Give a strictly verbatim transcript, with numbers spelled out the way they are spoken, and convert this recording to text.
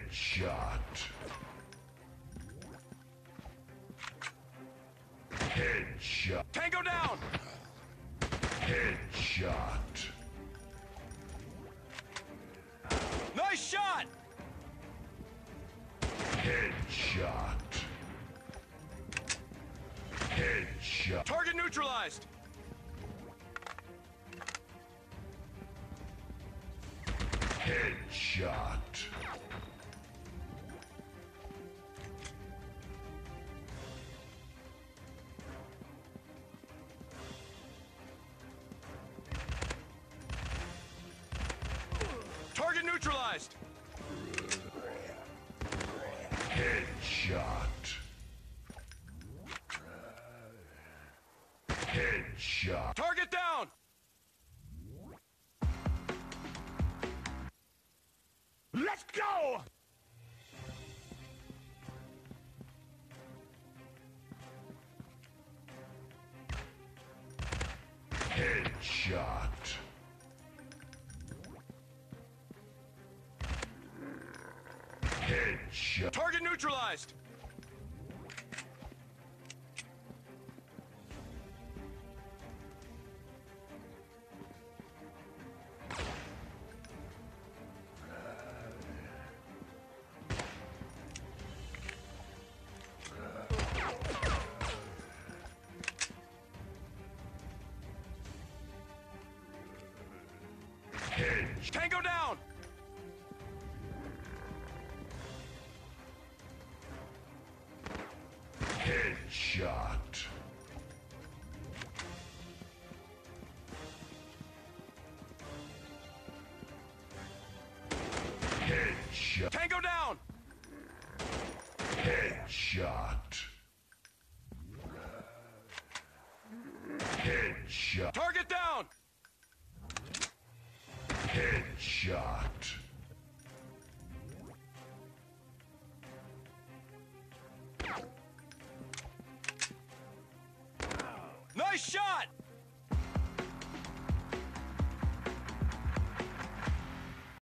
Headshot. Headshot. Tango down! Headshot. Nice shot! Headshot. Headshot. Target neutralized! Headshot. Target neutralized! Headshot. Headshot. Target down! Let's go! Headshot. Headshot. Target neutralized! Headshot. Tango down! Headshot. Headshot. Tango down! Headshot. Headshot. Target down! Headshot. Nice shot!